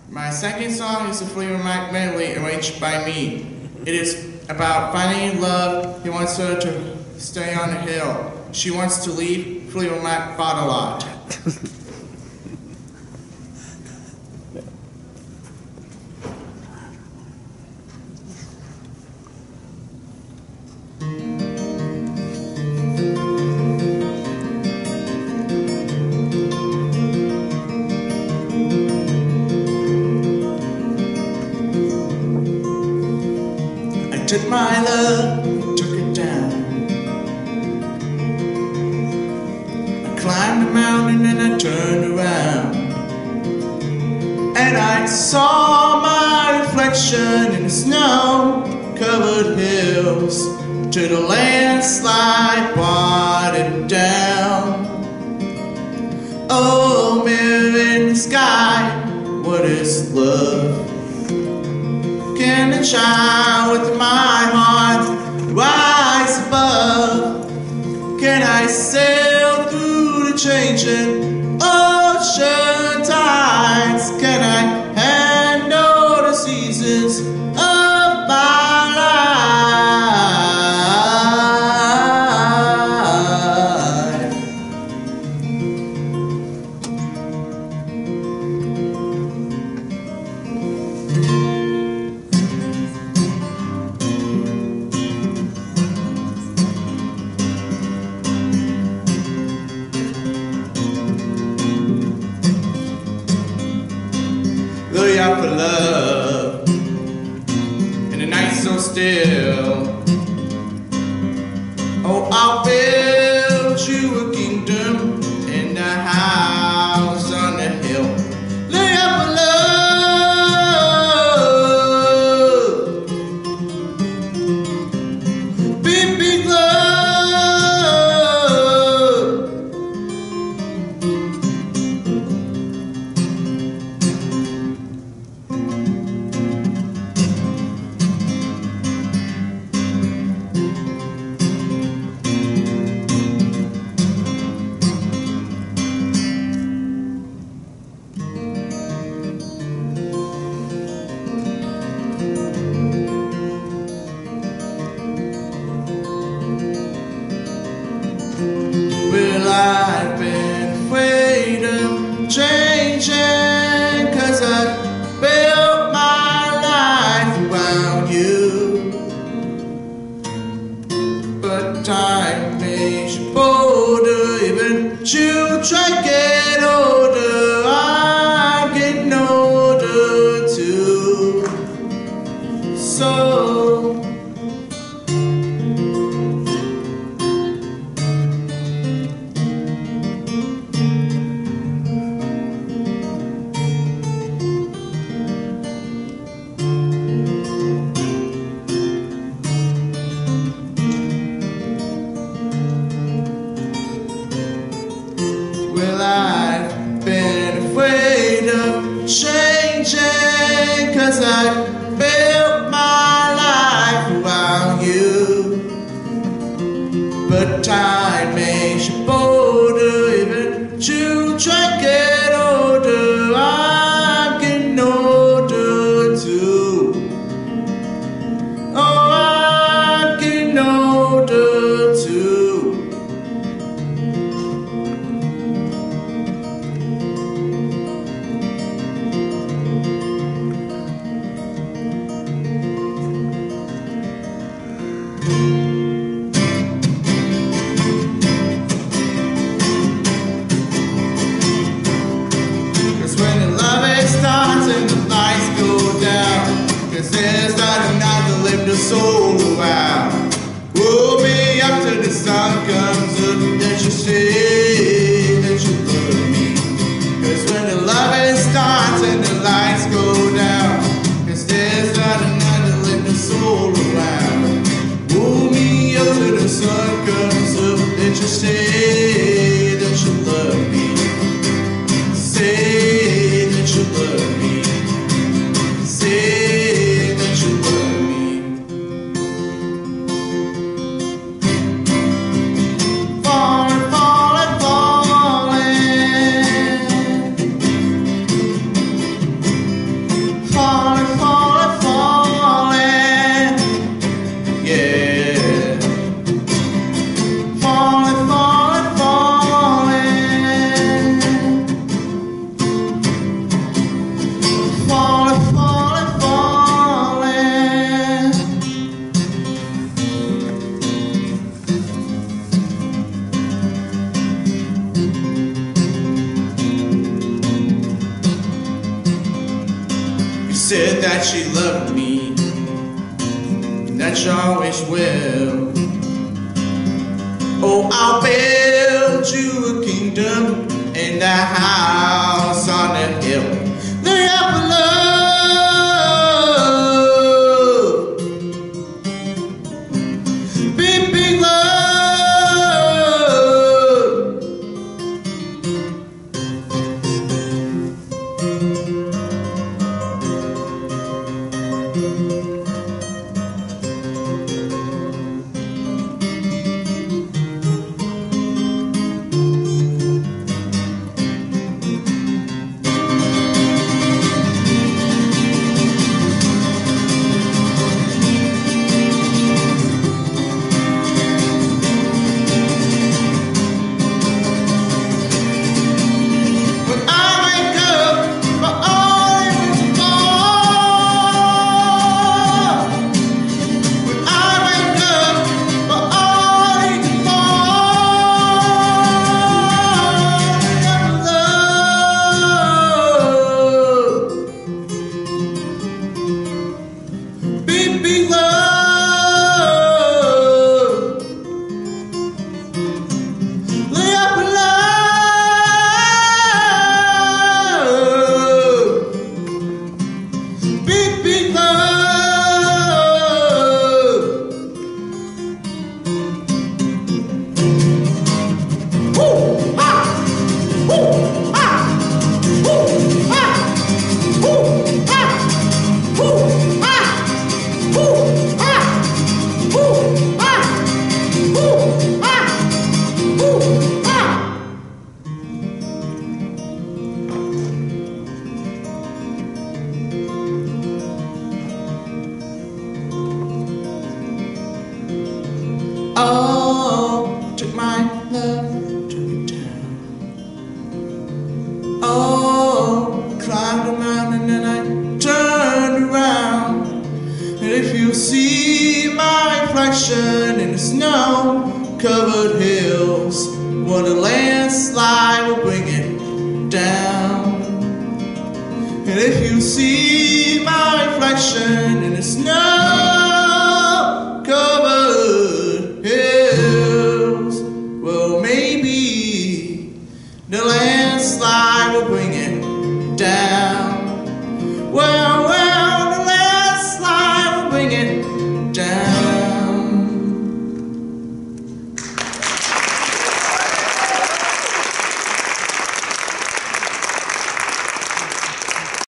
My second song is the Fleetwood Mac Medley, arranged by me. It is about finding love. He wants her to stay on the hill. She wants to leave. Fleetwood Mac fought a lot. Took my love, took it down. I climbed a mountain and I turned around, and I saw my reflection in the snow-covered hills, till the landslide brought it down. Oh, mirror in the sky, what is love? Can I shine with my heart, rise above? Can I sail through the changing ocean tides? Can I handle the seasons of my life? Look out for love, and the night's so still. Oh, I'll build you a kingdom in the house on the hill. Look out for love, big, big love. Well, I've been afraid of changing, 'cause I built my life around you. But time makes you bolder, even children get older. I'm getting older too. So well, I've been afraid of changing, 'cause I built my life around you. But time makes you bolder, even children get older. I'm getting older too. Oh, I'm getting older too. When the love starts and the lights go down, 'cause there's not enough to lift the soul around. Pull me up till the sun comes up, that you say that you love me. 'Cause when the love starts and the lights go down, 'cause there's not enough to lift the soul around. Pull me up till the sun comes up, that you say that you love me. Say that you love me. Say that you love me. Falling, falling, falling. said that she loved me, and that she always will. Oh, I'll build you a kingdom in the house on the hill. Lay up a love, big, big love. Oh, took my love, took it down. Oh, climbed a mountain and I turned around. And if you see my reflection in the snow-covered hills, what a landslide will bring it down. And if you see my reflection in the snow